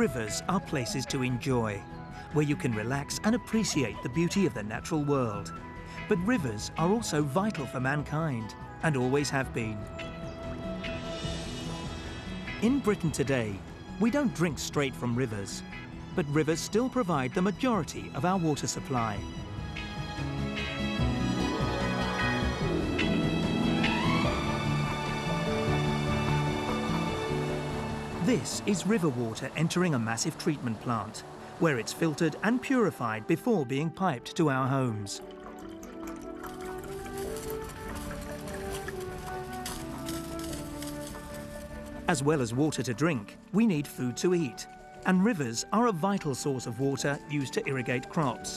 Rivers are places to enjoy, where you can relax and appreciate the beauty of the natural world. But rivers are also vital for mankind, and always have been. In Britain today, we don't drink straight from rivers, but rivers still provide the majority of our water supply. This is river water entering a massive treatment plant, where it's filtered and purified before being piped to our homes. As well as water to drink, we need food to eat, and rivers are a vital source of water used to irrigate crops.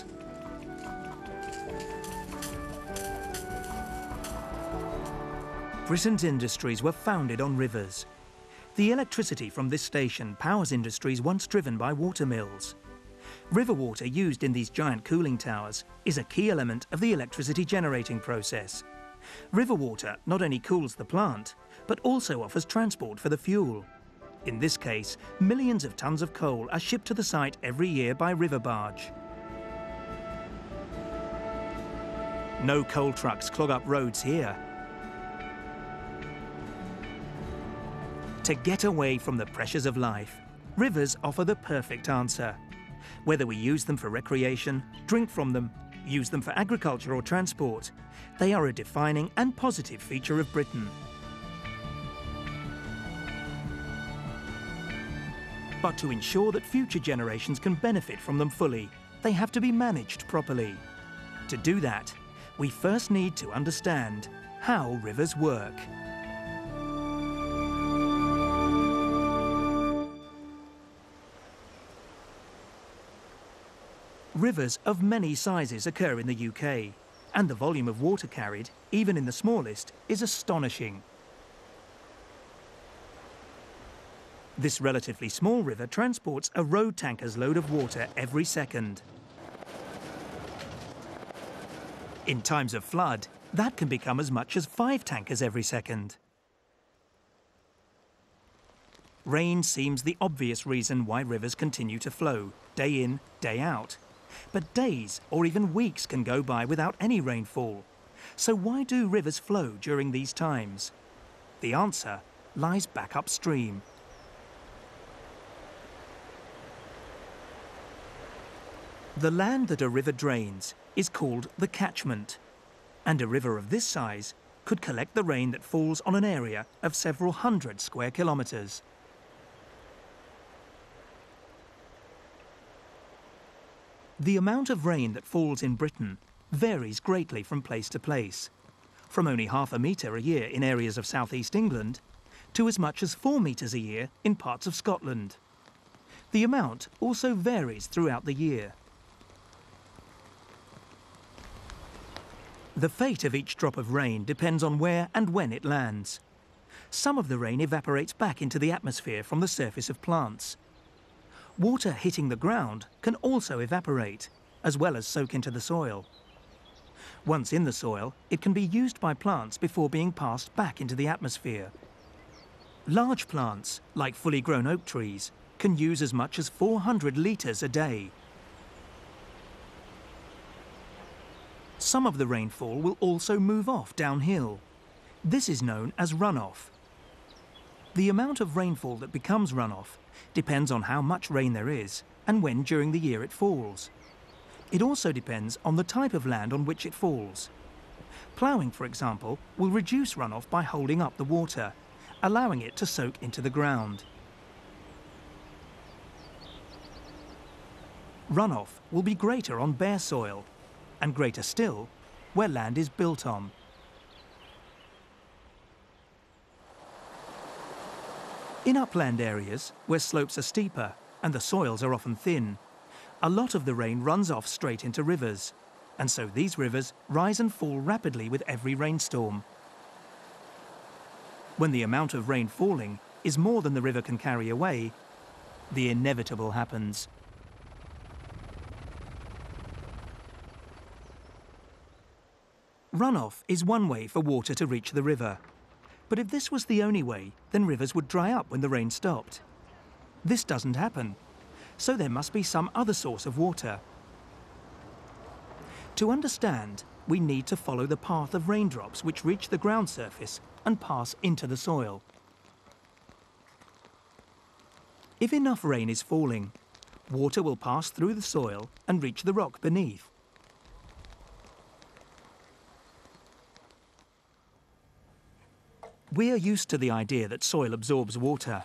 Britain's industries were founded on rivers. The electricity from this station powers industries once driven by water mills. River water used in these giant cooling towers is a key element of the electricity generating process. River water not only cools the plant, but also offers transport for the fuel. In this case, millions of tons of coal are shipped to the site every year by river barge. No coal trucks clog up roads here. To get away from the pressures of life, rivers offer the perfect answer. Whether we use them for recreation, drink from them, use them for agriculture or transport, they are a defining and positive feature of Britain. But to ensure that future generations can benefit from them fully, they have to be managed properly. To do that, we first need to understand how rivers work. Rivers of many sizes occur in the UK, and the volume of water carried, even in the smallest, is astonishing. This relatively small river transports a road tanker's load of water every second. In times of flood, that can become as much as 5 tankers every second. Rain seems the obvious reason why rivers continue to flow, day in, day out. But days or even weeks can go by without any rainfall. So why do rivers flow during these times? The answer lies back upstream. The land that a river drains is called the catchment, and a river of this size could collect the rain that falls on an area of several hundred square kilometres. The amount of rain that falls in Britain varies greatly from place to place, from only half a metre a year in areas of southeast England to as much as 4 metres a year in parts of Scotland. The amount also varies throughout the year. The fate of each drop of rain depends on where and when it lands. Some of the rain evaporates back into the atmosphere from the surface of plants. Water hitting the ground can also evaporate, as well as soak into the soil. Once in the soil, it can be used by plants before being passed back into the atmosphere. Large plants, like fully grown oak trees, can use as much as 400 litres a day. Some of the rainfall will also move off downhill. This is known as runoff. The amount of rainfall that becomes runoff depends on how much rain there is and when during the year it falls. It also depends on the type of land on which it falls. Ploughing, for example, will reduce runoff by holding up the water, allowing it to soak into the ground. Runoff will be greater on bare soil, and greater still where land is built on. In upland areas, where slopes are steeper and the soils are often thin, a lot of the rain runs off straight into rivers, and so these rivers rise and fall rapidly with every rainstorm. When the amount of rain falling is more than the river can carry away, the inevitable happens. Runoff is one way for water to reach the river. But if this was the only way, then rivers would dry up when the rain stopped. This doesn't happen, so there must be some other source of water. To understand, we need to follow the path of raindrops which reach the ground surface and pass into the soil. If enough rain is falling, water will pass through the soil and reach the rock beneath. We are used to the idea that soil absorbs water.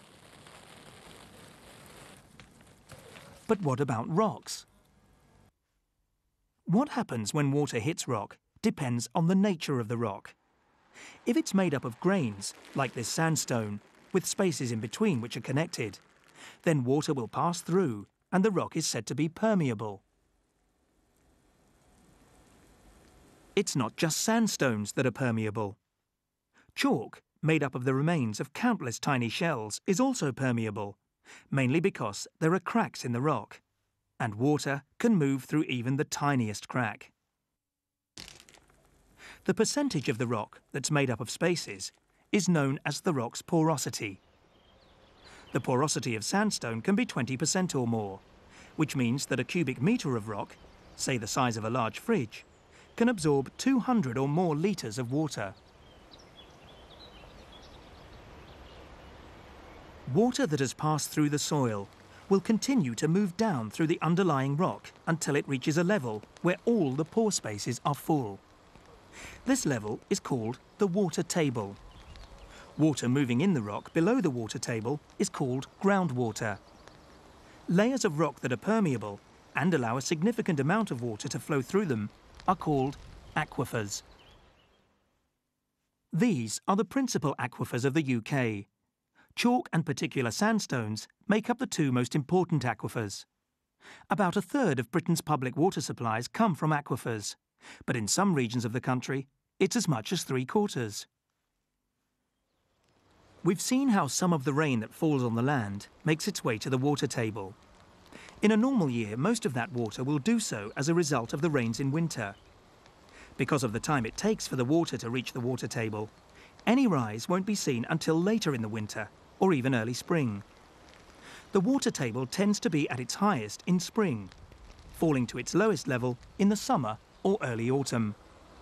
But what about rocks? What happens when water hits rock depends on the nature of the rock. If it's made up of grains, like this sandstone, with spaces in between which are connected, then water will pass through and the rock is said to be permeable. It's not just sandstones that are permeable. Chalk, made up of the remains of countless tiny shells, is also permeable, mainly because there are cracks in the rock, and water can move through even the tiniest crack. The percentage of the rock that's made up of spaces is known as the rock's porosity. The porosity of sandstone can be 20% or more, which means that a cubic metre of rock, say the size of a large fridge, can absorb 200 or more litres of water. Water that has passed through the soil will continue to move down through the underlying rock until it reaches a level where all the pore spaces are full. This level is called the water table. Water moving in the rock below the water table is called groundwater. Layers of rock that are permeable and allow a significant amount of water to flow through them are called aquifers. These are the principal aquifers of the UK. Chalk and particular sandstones make up the two most important aquifers. About a third of Britain's public water supplies come from aquifers, but in some regions of the country, it's as much as 3/4. We've seen how some of the rain that falls on the land makes its way to the water table. In a normal year, most of that water will do so as a result of the rains in winter. Because of the time it takes for the water to reach the water table, any rise won't be seen until later in the winter, or even early spring. The water table tends to be at its highest in spring, falling to its lowest level in the summer or early autumn.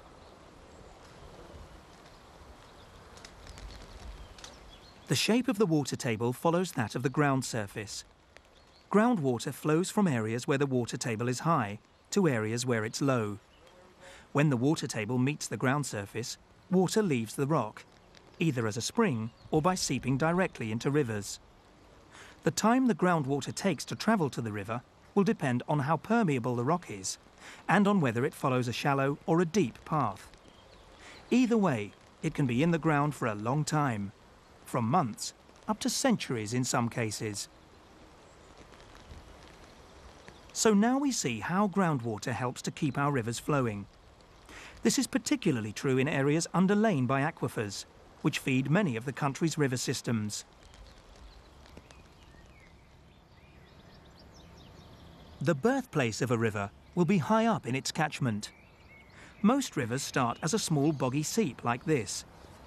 The shape of the water table follows that of the ground surface. Groundwater flows from areas where the water table is high to areas where it's low. When the water table meets the ground surface, water leaves the rock, either as a spring or by seeping directly into rivers. The time the groundwater takes to travel to the river will depend on how permeable the rock is and on whether it follows a shallow or a deep path. Either way, it can be in the ground for a long time, from months up to centuries in some cases. So now we see how groundwater helps to keep our rivers flowing. This is particularly true in areas underlain by aquifers, which feed many of the country's river systems. The birthplace of a river will be high up in its catchment. Most rivers start as a small boggy seep like this.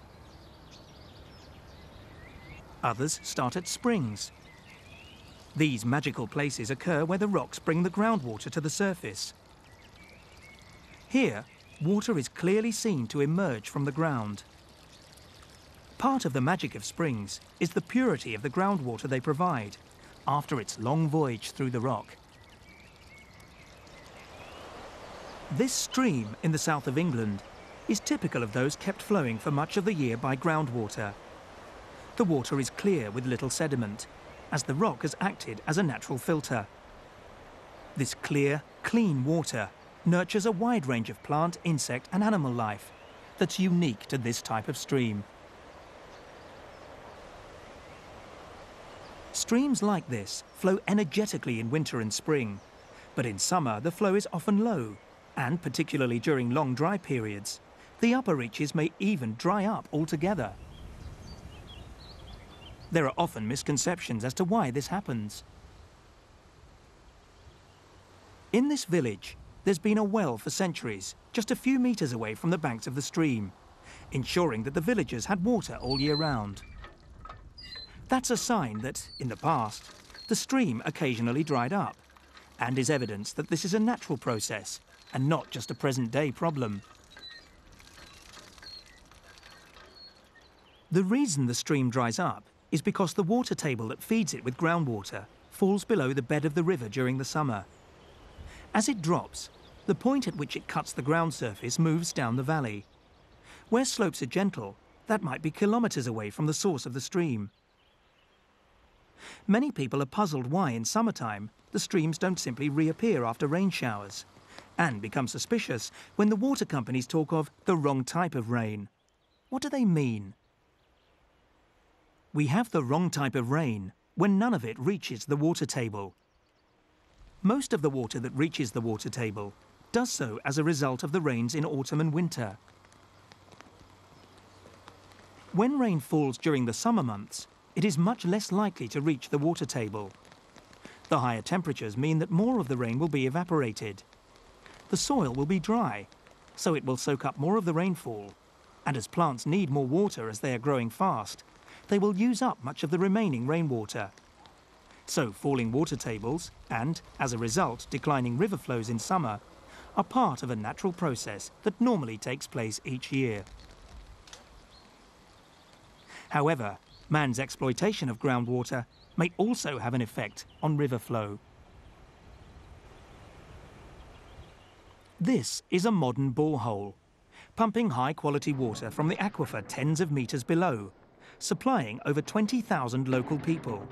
Others start at springs. These magical places occur where the rocks bring the groundwater to the surface. Here, water is clearly seen to emerge from the ground. Part of the magic of springs is the purity of the groundwater they provide after its long voyage through the rock. This stream in the south of England is typical of those kept flowing for much of the year by groundwater. The water is clear with little sediment, as the rock has acted as a natural filter. This clear, clean water nurtures a wide range of plant, insect and animal life that's unique to this type of stream. Streams like this flow energetically in winter and spring, but in summer the flow is often low, and particularly during long dry periods, the upper reaches may even dry up altogether. There are often misconceptions as to why this happens. In this village, there's been a well for centuries, just a few meters away from the banks of the stream, ensuring that the villagers had water all year round. That's a sign that, in the past, the stream occasionally dried up, and is evidence that this is a natural process and not just a present-day problem. The reason the stream dries up is because the water table that feeds it with groundwater falls below the bed of the river during the summer. As it drops, the point at which it cuts the ground surface moves down the valley. Where slopes are gentle, that might be kilometres away from the source of the stream. Many people are puzzled why in summertime the streams don't simply reappear after rain showers, and become suspicious when the water companies talk of the wrong type of rain. What do they mean? We have the wrong type of rain when none of it reaches the water table. Most of the water that reaches the water table does so as a result of the rains in autumn and winter. When rain falls during the summer months, it is much less likely to reach the water table. The higher temperatures mean that more of the rain will be evaporated. The soil will be dry, so it will soak up more of the rainfall. And as plants need more water as they are growing fast, they will use up much of the remaining rainwater. So falling water tables and, as a result, declining river flows in summer are part of a natural process that normally takes place each year. However, man's exploitation of groundwater may also have an effect on river flow. This is a modern borehole, pumping high-quality water from the aquifer tens of metres below, supplying over 20,000 local people.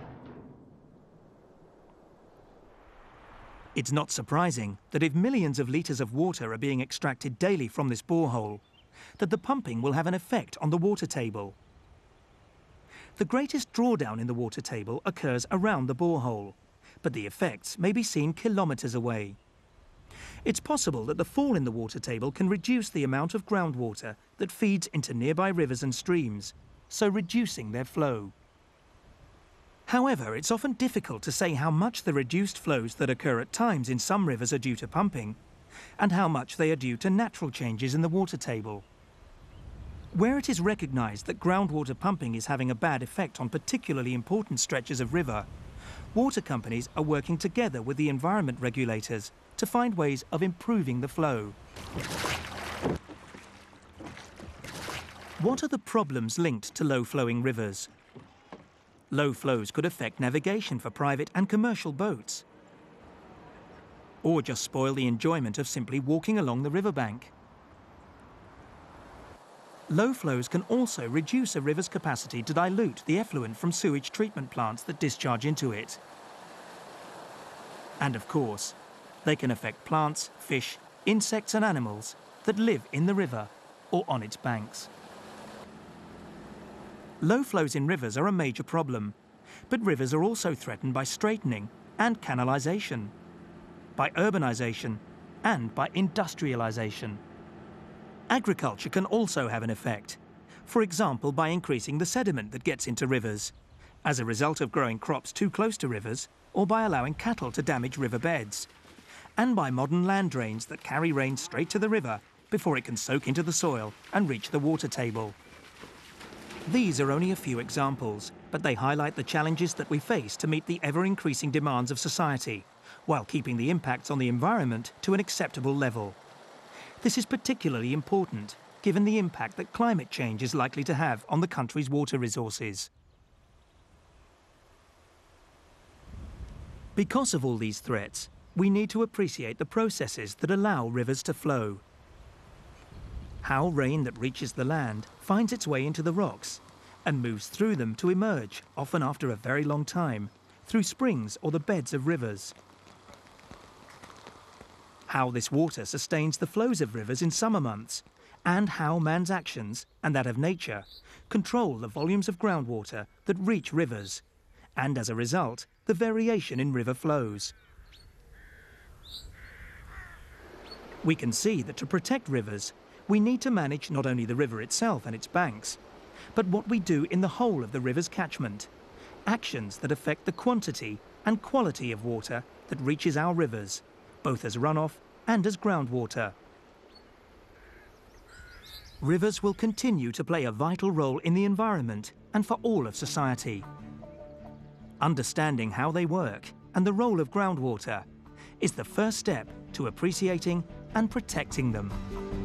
It's not surprising that if millions of litres of water are being extracted daily from this borehole, that the pumping will have an effect on the water table. The greatest drawdown in the water table occurs around the borehole, but the effects may be seen kilometres away. It's possible that the fall in the water table can reduce the amount of groundwater that feeds into nearby rivers and streams, so reducing their flow. However, it's often difficult to say how much the reduced flows that occur at times in some rivers are due to pumping, and how much they are due to natural changes in the water table. Where it is recognised that groundwater pumping is having a bad effect on particularly important stretches of river, water companies are working together with the environment regulators to find ways of improving the flow. What are the problems linked to low-flowing rivers? Low flows could affect navigation for private and commercial boats, or just spoil the enjoyment of simply walking along the riverbank. Low flows can also reduce a river's capacity to dilute the effluent from sewage treatment plants that discharge into it. And of course, they can affect plants, fish, insects and animals that live in the river or on its banks. Low flows in rivers are a major problem, but rivers are also threatened by straightening and canalisation, by urbanisation and by industrialisation. Agriculture can also have an effect, for example by increasing the sediment that gets into rivers, as a result of growing crops too close to rivers or by allowing cattle to damage riverbeds, and by modern land drains that carry rain straight to the river before it can soak into the soil and reach the water table. These are only a few examples, but they highlight the challenges that we face to meet the ever-increasing demands of society, while keeping the impacts on the environment to an acceptable level. This is particularly important, given the impact that climate change is likely to have on the country's water resources. Because of all these threats, we need to appreciate the processes that allow rivers to flow. How rain that reaches the land finds its way into the rocks and moves through them to emerge, often after a very long time, through springs or the beds of rivers. How this water sustains the flows of rivers in summer months, and how man's actions, and that of nature, control the volumes of groundwater that reach rivers, and as a result, the variation in river flows. We can see that to protect rivers, we need to manage not only the river itself and its banks, but what we do in the whole of the river's catchment, actions that affect the quantity and quality of water that reaches our rivers, both as runoff and as groundwater. Rivers will continue to play a vital role in the environment and for all of society. Understanding how they work and the role of groundwater is the first step to appreciating and protecting them.